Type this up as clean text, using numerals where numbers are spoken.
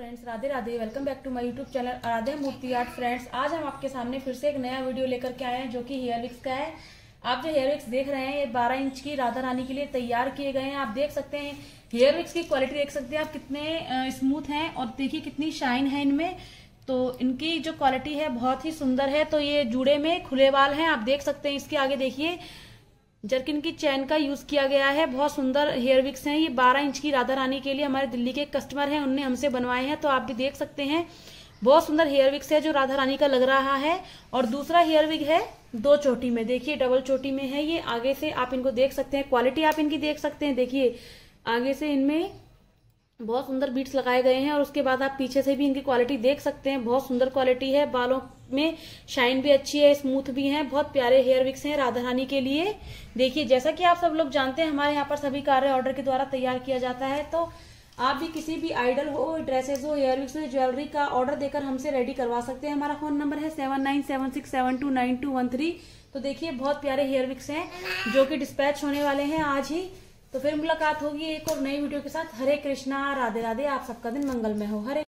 Friends, Radhe Radhe. Welcome back to my YouTube channel Radhe Murti art. Friends, आज हम आपके सामने फिर से एक नया वीडियो लेकर के आए हैं जो कि हेयर विक्स का है। आप जो हेयर विक्स देख रहे हैं ये 12 इंच की राधा रानी के लिए तैयार किए गए हैं। आप देख सकते हैं हेयर विक्स की क्वालिटी देख सकते हैं आप, कितने स्मूथ हैं और देखिए कितनी शाइन है इनमें। तो इनकी जो क्वालिटी है बहुत ही सुंदर है। तो ये जुड़े में खुले बाल हैं, आप देख सकते हैं। इसके आगे देखिए जर्किन की चैन का यूज किया गया है। बहुत सुंदर हेयर विक्स हैं। ये 12 इंच की राधा रानी के लिए हमारे दिल्ली के कस्टमर हैं, उनने हमसे बनवाए हैं। तो आप भी देख सकते हैं बहुत सुंदर हेयर विक्स है जो राधा रानी का लग रहा है। और दूसरा हेयर विग है 2 चोटी में, देखिए डबल चोटी में है ये। आगे से आप इनको देख सकते हैं, क्वालिटी आप इनकी देख सकते हैं। देखिए आगे से इनमें बहुत सुंदर बीट्स लगाए गए हैं और उसके बाद आप पीछे से भी इनकी क्वालिटी देख सकते हैं। बहुत सुंदर क्वालिटी है, बालों में शाइन भी अच्छी है, स्मूथ भी है। बहुत प्यारे हेयर विक्स हैं राधा रानी के लिए। देखिए जैसा कि आप सब लोग जानते हैं हमारे यहाँ पर सभी कार्य ऑर्डर के द्वारा तैयार किया जाता है। तो आप भी किसी भी आइडल हो, ड्रेसेस हो, हेयर विक्स हो, ज्वेलरी का ऑर्डर देकर हमसे रेडी करवा सकते हैं। हमारा फोन नंबर है 7976729213। तो देखिए बहुत प्यारे हेयर विक्स हैं जो कि डिस्पैच होने वाले हैं आज ही। तो फिर मुलाकात होगी एक और नई वीडियो के साथ। हरे कृष्णा, राधे राधे। आप सबका दिन मंगलमय हो। हरे